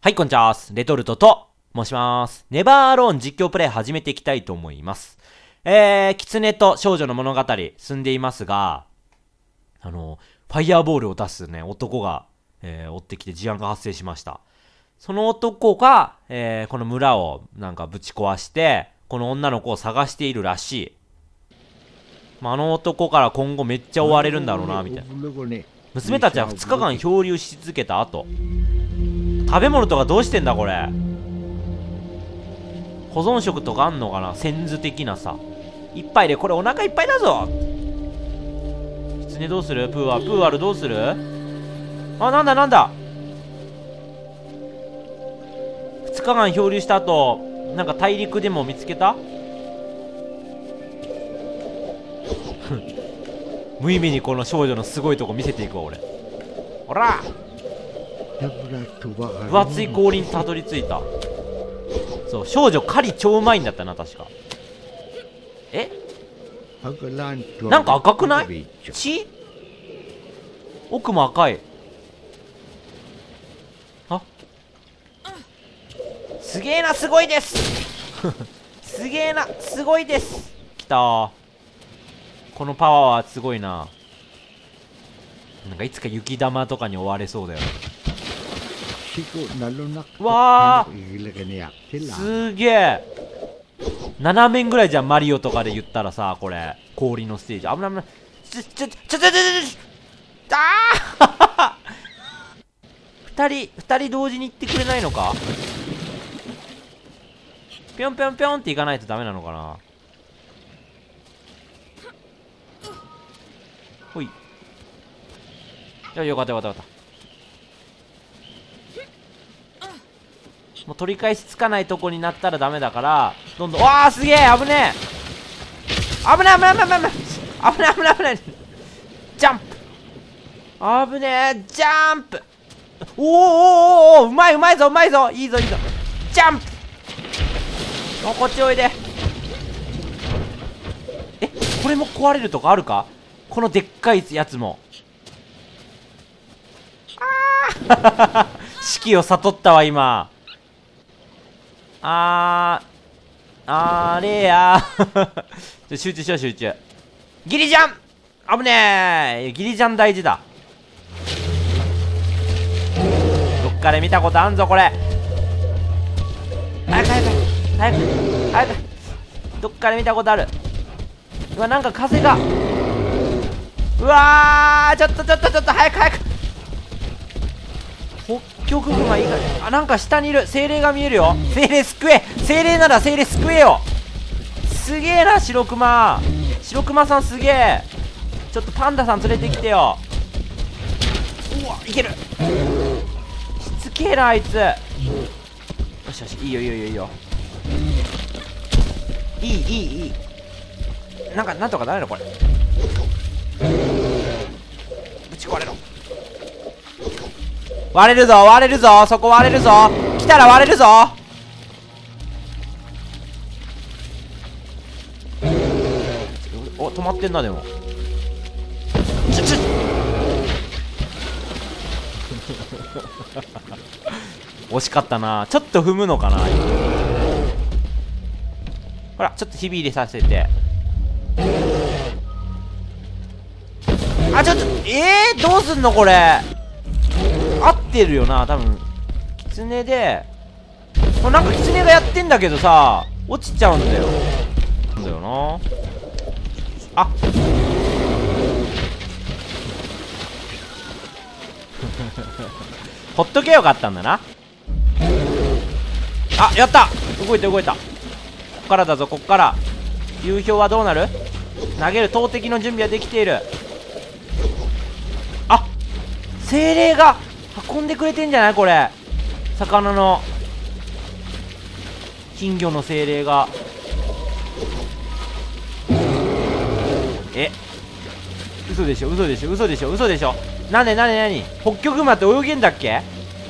はい、こんにちは。レトルトと申します。ネバーアローン実況プレイ始めていきたいと思います。狐と少女の物語進んでいますが、ファイヤーボールを出すね、男が、追ってきて事案が発生しました。その男が、この村をなんかぶち壊して、この女の子を探しているらしい。あの男から今後めっちゃ追われるんだろうな、みたいな。娘たちは2日間漂流し続けた後、食べ物とかどうしてんだこれ。保存食とかあんのかな、センズ的なさ。一杯でこれお腹いっぱいだぞ。狐どうする？プーアルどうする？あ、なんだなんだ。2日間漂流した後、なんか大陸でも見つけた？無意味にこの少女のすごいとこ見せていくわ俺。ほら、分厚い氷にたどり着いた。そう、少女狩り超うまいんだったな、確か。なんか赤くない？血？奥も赤い。あ、すげえな、すごいですすげえな、すごいです。きたー。このパワーはすごいな。なんかいつか雪玉とかに追われそうだよ。わー、すげえ。7面ぐらいじゃん、マリオとかで言ったらさ、これ氷のステージ。危ない危ない。あー2人同時に行ってくれないのか。ぴょんぴょんぴょんって行かないとダメなのかな。ほい。よかったよかったよかった。もう取り返しつかないとこになったらダメだから、どんどん。わあ、すげえ、危ねえ、危ない危ない危ない危ない危ない危ない危ない。ジャンプ、危ねえ、ジャンプ。おーおーおーおー、うまいうまいぞうまいぞ、いいぞいいぞ。ジャンプ。もうこっちおいで。これも壊れるとかあるか、このでっかいやつも。ああ四季を悟ったわ今。あれや集中しよう集中。ギリジャン、危ねえ、ギリジャン大事だ。どっかで見たことあんぞこれ。早く早く早く早く、どっかで見たことある。うわ、なんか風が。うわー、ちょっと早く早く。北極熊以外、あ、なんか下にいる。精霊が見えるよ。精霊救え、精霊なら精霊救えよ。すげえな、白熊さんすげえ。ちょっとパンダさん連れてきてよ。うわ、いける。しつけえなあいつ。よしよし、いいよいいよいいよ。いいなんとかなるのこれ。ぶち壊れろ。割れるぞそこ割れるぞ。来たら割れるぞ。お、止まってんな。でも惜しかったな。ちょっと踏むのかな。ほら、ちょっとひび入れさせて。あ、ちょっとどうすんのこれ。合ってるよな多分。狐で、これなんか狐がやってんだけどさ、落ちちゃうんだよ。なんだよなあほっとけよかったんだな。あ、やった、動いたこっからだぞ、こっから。流氷はどうなる。投げる投擲の準備はできている。あ、精霊が運んでくれてんじゃないこれ。魚の金魚の精霊が。嘘でしょなんで北極熊って泳げんだっけ。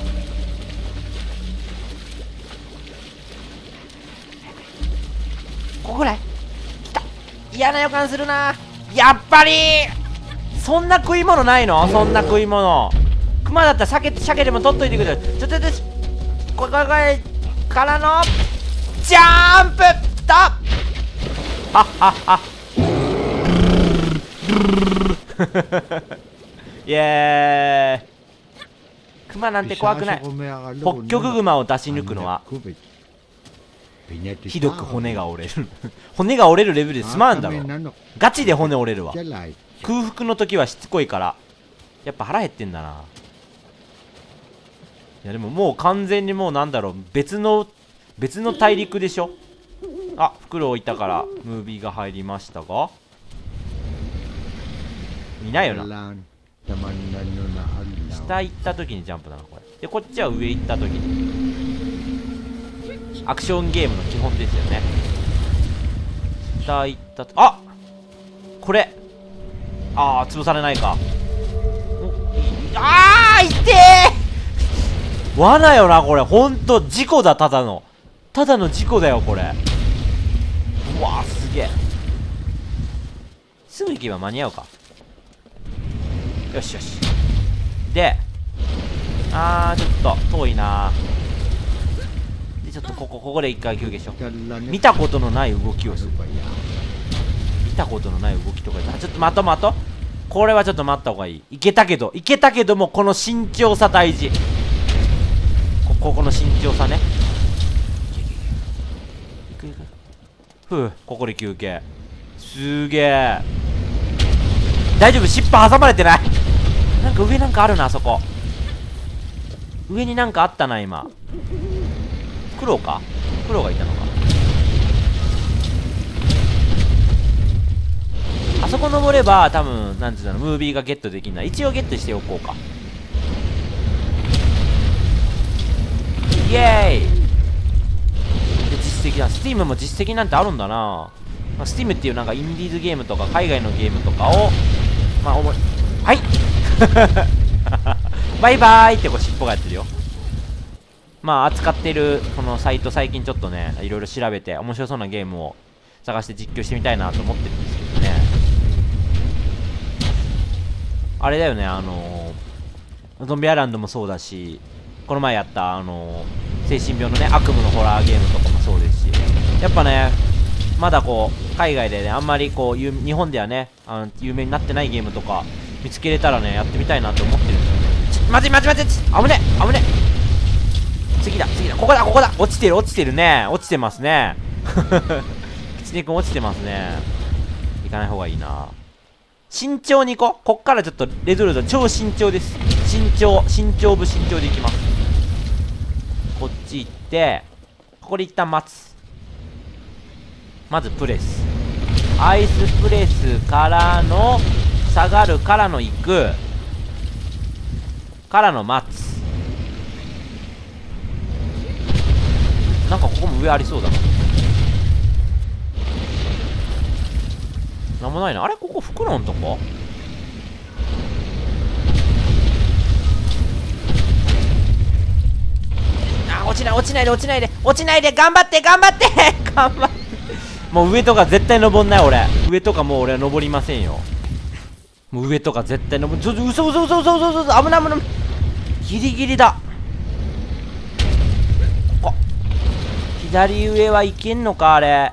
ここぐらい来た。嫌な予感するな。やっぱりそんな食い物ないの。そんな食い物。熊だったら鮭でも取っといてくれる。 これからのジャンプきた。はっはっはイエーイ。クマなんて怖くない。ホッキョクグマを出し抜くのはひどく骨が折れる骨が折れるレベルで済まんだろ。ガチで骨折れるわ。空腹の時はしつこいからやっぱ腹減ってんだな。いやでももう完全にもうなんだろう、別の大陸でしょ。あ、袋置いたからムービーが入りましたが、いないよな。下行った時にジャンプだなこれで、こっちは上行った時にアクションゲームの基本ですよね。下行ったと、あ、これ潰されないか。いってー罠よなこれ。ほんと事故だ。ただの事故だよこれ。うわーすげえ。すぐ行けば間に合うか。よしよし。でちょっと遠いな。でちょっとここで一回休憩しよう。見たことのない動きをする。見たことのない動きとか。ちょっと待とう。これはちょっと待った方がいい。いけたけどもこの慎重さ大事。この慎重さね。ここで休憩。すげえ。大丈夫、尻尾挟まれてない。なんか上なんかあるな。あそこ上になんかあったな今。クロがいたのか。あそこ登れば多分なんていうの、ムービーがゲットできるな。一応ゲットしておこうか。イエーイ。で実績だ。スティームも実績なんてあるんだな。スティームっていうなんかインディーズゲームとか海外のゲームとかをはいバイバーイってこう尻尾がやってるよ。扱ってるこのサイト、最近ちょっとねいろいろ調べて面白そうなゲームを探して実況してみたいなと思ってるんですけどね。あれだよね、ゾンビアイランドもそうだし、この前やった精神病のね悪夢のホラーゲームとかもそうですし、やっぱねまだこう海外でねあんまりこう日本ではね有名になってないゲームとか見つけれたらねやってみたいなと思ってるんですよね。待て危ね次だここだ落ちてるね。落ちてますねキツネ君落ちてますね。行かない方がいいな。慎重にこっからちょっとレゾルート超慎重です。慎重で行きます。こっち行ってここで一旦待つ。まずプレス、アイスプレスからの下がるからの行くからの待つ。なんかここも上ありそうだな。なんもないな。あれここ袋のとこ。落ちないで頑張ってもう上とか絶対登んない俺。上とかもう俺は登りませんよ。もう上とか絶対登る。嘘危ないギリギリだ。ここ左上はいけんのか。あれ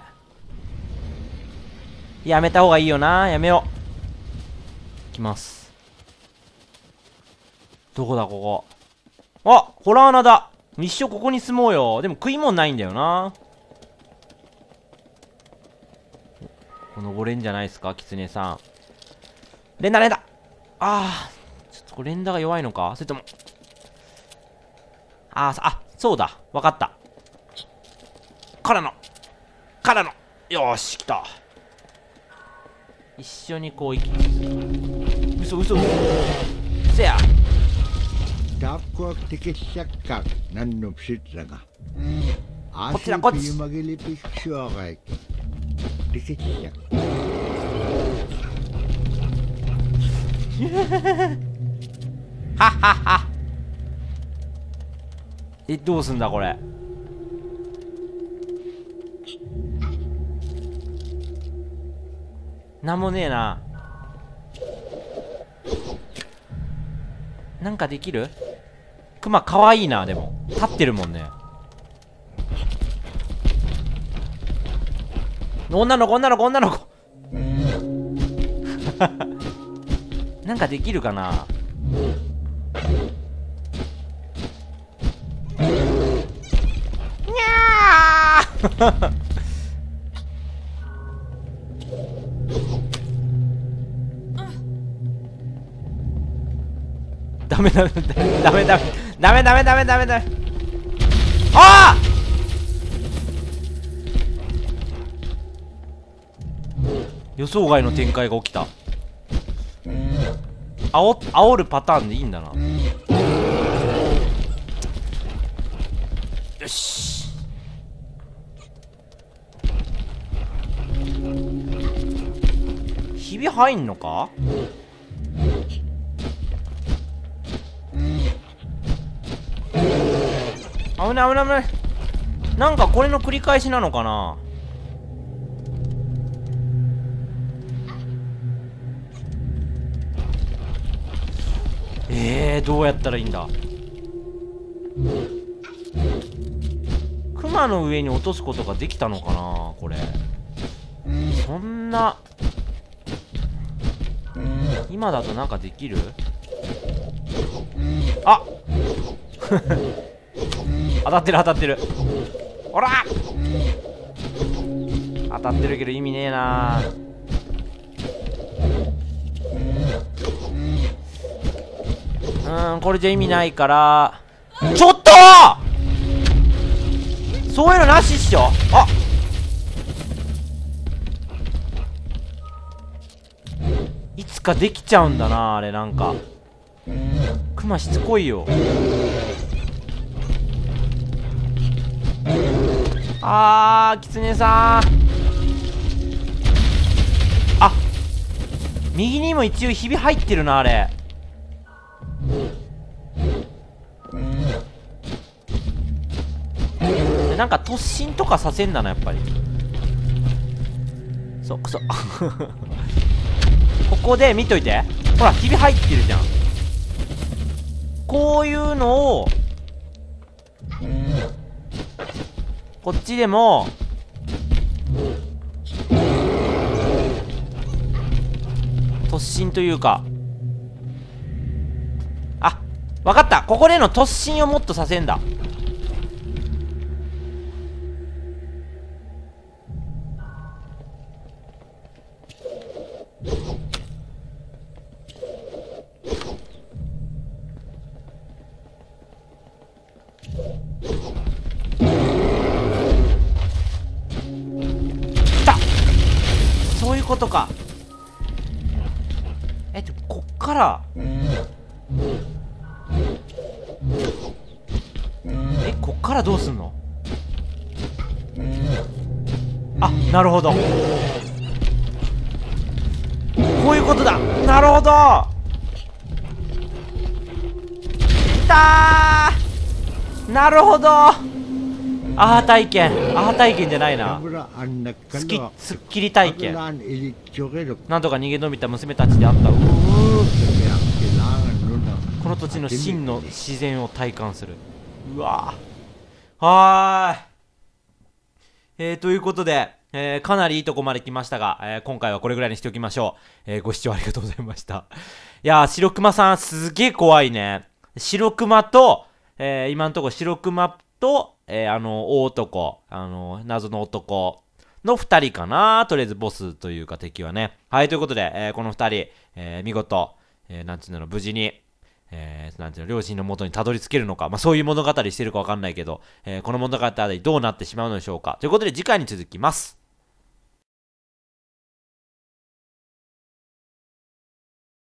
やめた方がいいよな。やめよう。いきます。どこだここ。ホラー穴だ。一生ここに住もうよ。でも食い物ないんだよな。登れんじゃないですかキツネさん。連打ちょっとこれ連打が弱いのか。それともそうだわかった。からのよーし来た。一緒にこう嘘せや。こっちだこっち。はっはどうすんだこれ。なんもねえな。なんかできる？ クマかわいいな。でも立ってるもんね。女の子女の子女の子なんかできるかな。にゃーダメダメダメダメダメダメダメダメダメダメ。ああ、予想外の展開が起きた。煽るパターンでいいんだな。よし。ひび入んのか。危ない危ない危ない。なんかこれの繰り返しなのかな。どうやったらいいんだ。クマの上に落とすことができたのかなこれ。そんな今だとなんかできる。あ当たってる当たってる。ほら当たってるけど意味ねえな。これじゃ意味ないから。ちょっとそういうのなしっしょ。あ、いつかできちゃうんだなあれ。なんかクマしつこいよ。キツネさん。あ、右にも一応ひび入ってるなあれ。なんか突進とかさせんだなやっぱり。そうくそここで見といて。ほらひび入ってるじゃん。こういうのをこっちでも突進というか、あ、わかった。ここでの突進をもっとさせんだ。そういうことか。こっからこっからどうすんの。あ、なるほど、こういうことだ。なるほど。きたー。なるほど。アハ体験。アハ体験じゃないな。すっきり体験。なんとか逃げ延びた娘たちであった。この土地の真の自然を体感する。うわー。はーい。ということで、かなりいいとこまで来ましたが、今回はこれぐらいにしておきましょう。ご視聴ありがとうございました。いやー、白熊さんすげえ怖いね。白熊と、今んとこ白熊と、大男、謎の男の二人かな。とりあえずボスというか敵はね。はい、ということで、この二人、見事、なんていうの、無事に、なんていうの、両親の元にたどり着けるのか。まあ、そういう物語してるかわかんないけど、この物語どうなってしまうのでしょうか。ということで、次回に続きます。